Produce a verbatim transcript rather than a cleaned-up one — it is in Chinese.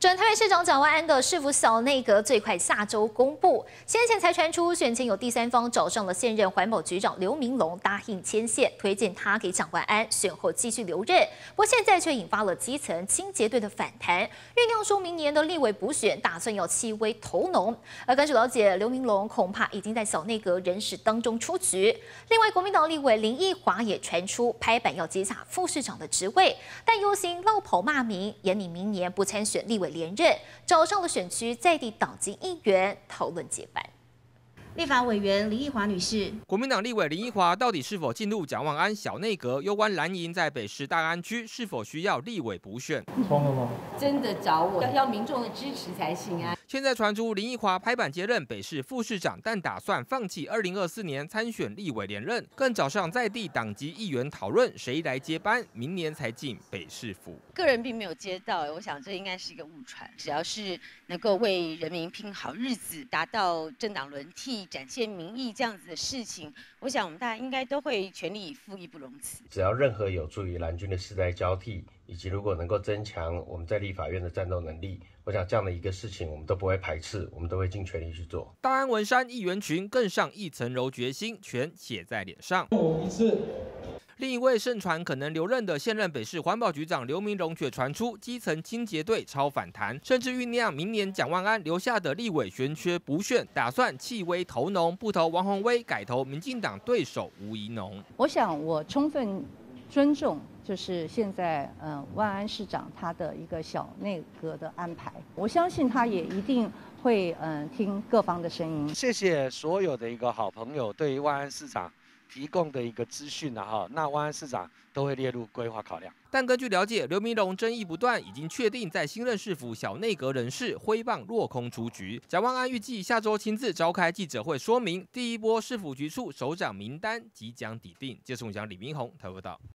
准台北市长蒋万安的市府小内阁最快下周公布。先前才传出选前有第三方找上了现任环保局长刘明龙答应牵线，推荐他给蒋万安，选后继续留任。不过现在却引发了基层清洁队的反弹，酝酿出明年的立委补选打算要弃威投农。而根据了解，刘明龙恐怕已经在小内阁人士当中出局。另外，国民党立委林奕华也传出拍板要接下副市长的职位，但忧心落跑骂名，严拟明年不参选立委连任，找上了选区在地党籍议员讨论接班。 立法委员林奕华女士， 国民党立委林奕华到底是否进入蒋万安小内阁？攸关蓝营在北市大安区是否需要立委补选？ 冲了吗？ 真的找我，要要民众的支持才行啊！ 现在传出林奕华拍板接任北市副市长，但打算放弃二零二四年参选立委连任，更找上在地党籍议员讨论谁来接班，明年才进北市府。 个人并没有接到，我想这应该是一个误传。只要是能够为人民拼好日子，达到政党轮替、展现民意这样子的事情，我想我们大家应该都会全力以赴，义不容辞。 只要任何有助于蓝军的世代交替，以及如果能够增强我们在立法院的战斗能力，我想这样的一个事情我们都不会排斥，我们都会尽全力去做。 大安文山议员群更上一层楼决心，全写在脸上。 一次。 另一位盛传可能留任的现任北市环保局长刘明龙却传出基层清洁队超反弹，甚至酝酿明年蒋万安留下的立委悬缺补选，打算弃威投农，不投王宏威，改投民进党对手吴怡农。 我想我充分尊重，就是现在嗯、呃、万安市长他的一个小内阁的安排，我相信他也一定会嗯、呃、听各方的声音。 谢谢所有的一个好朋友对于万安市长提供的一个资讯啊哈，那万安市长都会列入规划考量。 但根据了解，刘明龙争议不断，已经确定在新任市府小内阁人士挥棒落空出局。蒋万安预计下周亲自召开记者会，说明第一波市府局处首长名单即将拟定。记者李明宏台报道。